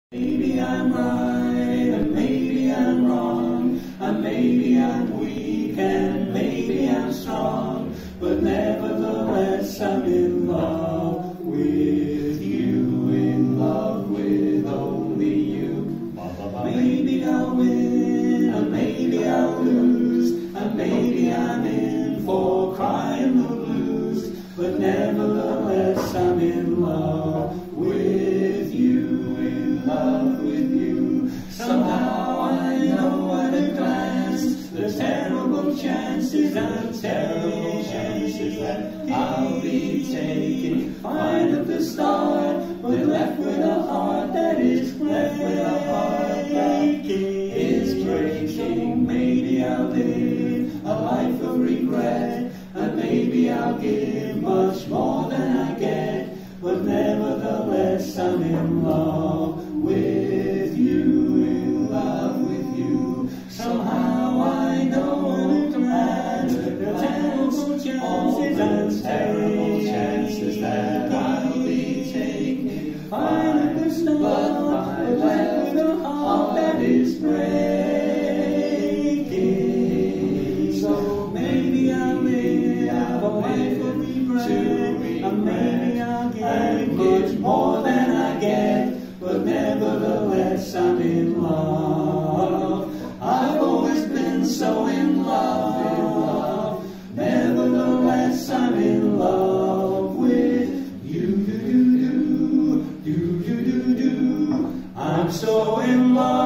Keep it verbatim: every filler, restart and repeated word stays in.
Maybe I'm right, and maybe I'm wrong, and maybe I'm weak, and maybe I'm strong, but nevertheless I'm in love with you, in love with only you. Maybe I'll win, and maybe I'll lose, and maybe I'm in for crying the blues, but nevertheless I'm in love with you, in love with you. Somehow I know at a glance the terrible chances and terrible chances that I'll be taking. Fine at the start, but left with a heart that is left with a heart that is breaking. Maybe I'll live a life of regret, and maybe I'll give much more than I get, but nevertheless I'm in love with you, in love with you. Somehow I know that the terrible chances and terrible chances that I'll be taking. Fine at the start, but left with a heart that is breaking. So maybe I'll live a life of regret, and maybe I'll give much more than I get, but nevertheless I'm in love. I've always been so in love, in love. Nevertheless I'm in love with you. Do, do, do, do, do, do, do. I'm so in love.